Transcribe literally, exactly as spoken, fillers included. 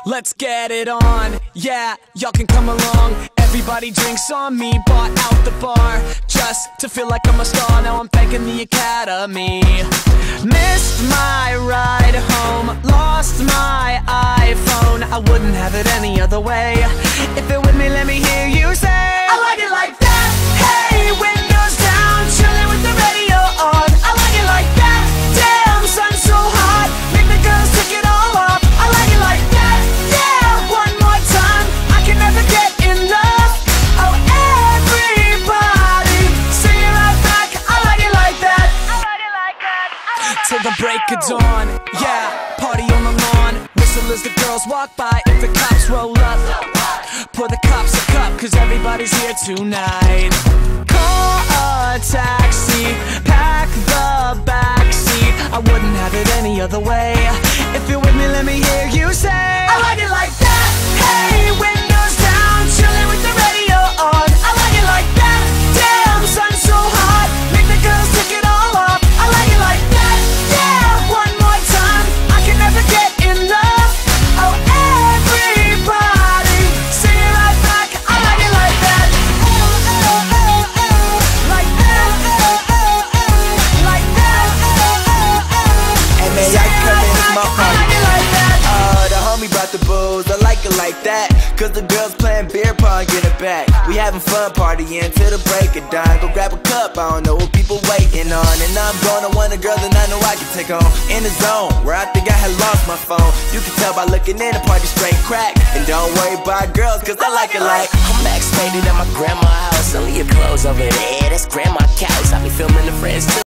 Let's get it on, yeah, y'all can come along. Everybody drinks on me, bought out the bar just to feel like I'm a star. Now I'm thanking the Academy. Missed my ride home, lost my iPhone. I wouldn't have it any other way. If you're with me, let me hear you say, I like it like that. Hey, windows down, chilling with the radio on. I like it like that. Damn, sun's so hot, make the girls take it all off. I like it like that. Yeah, one more time, I can never get enough. Oh, everybody, sing it right back. I like it like that. I like it like that. Like till the break of dawn, yeah, party on the lawn. Whistle as the girls walk by. If the cops roll up, pour the cops a cup, cause everybody's here tonight. Call a taxi, pack the backseat. I wouldn't have it any other way. If you're with me, let me hear you say, I like it like that. Hey, windows down, chilling with the radio on. I like it like that. Damn, sun's so hot, make the girls take it all off. I like it like that. Yeah, one more time, I can never get enough. Oh, everybody, sing it right back. I like it like that. Oh, oh, oh, oh, like that. Oh, oh, oh, like that. Oh, oh, oh. And man, y'all come in this motherfucker. I like it like that. Oh, the homie brought the booze, I like it like that. Cause the girls playing beer pong, get it back. We having fun partying till the break of dawn. Go grab a cup, I don't know what people waiting on. And I'm gonna want a girl that I know I can take home. In the zone, where I think I had lost my phone. You can tell by looking in, the party straight crack. And don't worry about girls, cause I like it like I'm backstage at my grandma's house. Only your clothes over there, that's grandma couch. I be filming the friends too.